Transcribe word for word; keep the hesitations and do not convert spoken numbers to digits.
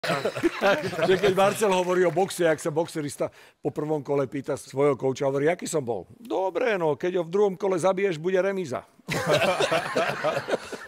Že keď Marcel hovorí o boxe, ak sa boxerista po prvom kole pýta svojho kouča, hovorí, aký som bol. Dobre, no, keď ho v druhom kole zabiješ, bude remíza.